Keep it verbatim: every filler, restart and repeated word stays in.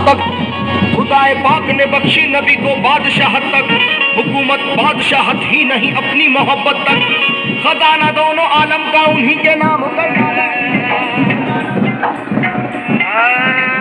तक खुदाए पाक ने बख्शी नबी को बादशाहत तक, हुकूमत बादशाहत ही नहीं अपनी मोहब्बत तक, खजाना दोनों आलम का उन्हीं के नाम पर।